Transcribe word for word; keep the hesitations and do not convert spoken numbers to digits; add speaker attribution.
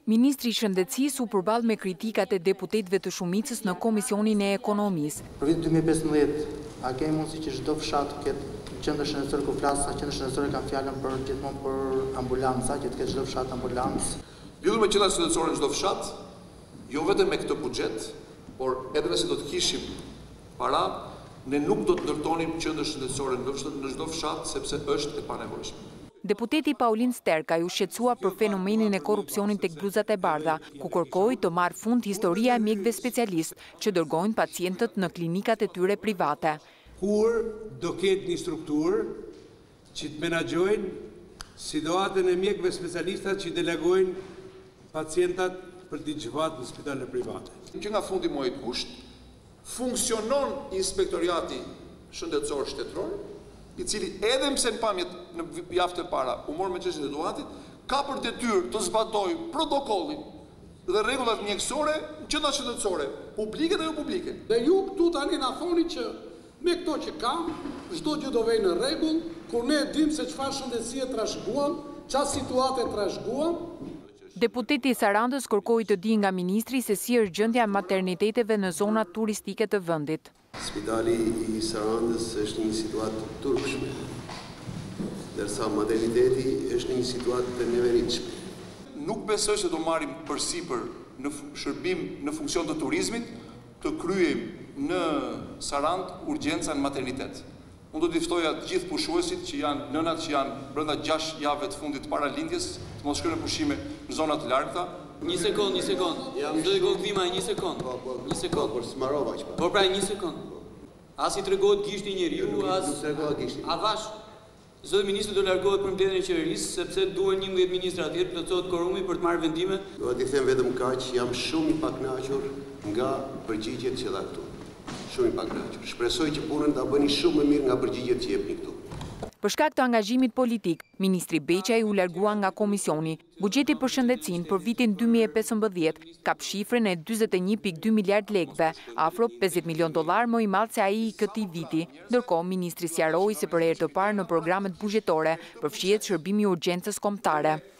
Speaker 1: Ministri i Shëndetësisë u përball me kritikat e deputetëve të shumicës në Komisionin e Ekonomisë.
Speaker 2: Për vitin dy mijë e pesëmbëdhjetë, a kemi mundësi që çdo fshat të ketë qendër shëndetësore ku flas, sa qendër shëndetësore kanë fjalën për gjithmonë për ambulanca, që të ketë çdo fshat ambulancë.
Speaker 3: Lidhur me qendra shëndetësore në çdo fshat, jo vetëm me këtë buxhet, por edhe nëse do të kishim para, ne nuk do të ndërtonim qendër shëndetësore në çdo fshat sepse është e panevojshme.
Speaker 1: Deputeti Paulin Sterkaj u shqetësua për fenomenin e korrupsionit tek bluzat e bardha, ku kërkoi të marrë fund historia e mjekëve specialistë që dërgojnë pacientët në klinikat e tyre private.
Speaker 4: Kur do ketë një strukturë që të menaxhojnë situatën e mjekëve specialistë që delegojnë pacientat për t'i gjëvat në spitale private.
Speaker 3: Që nga fundi muajit gusht, funksionon inspektoriati shëndetësor shtetëror, i cili edhe pse në pamjet në javët e para u mor me çështjen e edukatit, ka për detyrë të zbatojë protokollin dhe rregullat mjekësore në qendra shëndetësore, publike dhe jo publike.
Speaker 5: Dhe ju këtu tani na thoni që me këto që kam, çdo gjë do vej në rregull, kur ne dim se çfarë shëndetësie trashëguan, çfarë situate trashëguan.
Speaker 1: Deputeti i Sarandës kërkoi të di nga ministri se si është gjendja e materniteteve në zonat turistike të vendit.
Speaker 6: Spitali i Sarandës është një situatë turpshme, ndërsa materniteti është një situatë të neveritshme.
Speaker 3: Nuk besoj se do marrim përsipër në shërbim në funksion të turizmit të kryejmë në Sarandë urgjenca në maternitet. Unë do t'i ftoja të gjithë pushuesit që janë nënat që janë brenda gjashtë javëve të fundit para lindjes, të mos shkojnë në pushime në zona të largëta.
Speaker 7: Një sekond, një sekond. Do të gojë vima një sekond. Një sekond.
Speaker 6: Por smarova çfarë?
Speaker 7: Po pra një sekond. As i tregohet gishti i njeriu, as
Speaker 6: nuk tregohet gishti.
Speaker 7: A vash? Zoti ministri do largohet për mbledhjen e qeverisë sepse duhen njëmbëdhjetë ministra atje të plotësohet korumi për të marrë vendime.
Speaker 6: Do t'i them vetëm kaq, jam shumë i pakënaqur nga përgjigjet që dha këtu. Shumë i pakënaqur. Shpresoj që punën ta bëni shumë më mirë nga përgjigjet që jepni këtu.
Speaker 1: Për shkak të angazhimit politik, Ministri Beqaj u largua nga komisioni. Buxheti për shëndetësinë për vitin dy mijë e pesëmbëdhjetë kap shifrën e dyzet e një pikë dy miliard lekëve, afro pesëdhjetë milion dollar më i madh se ai i këtij viti. Ndërkohë, ministri sqaroi se për herë të parë në programet buxhetore përfshihet shërbimi i urgjencës kombëtare.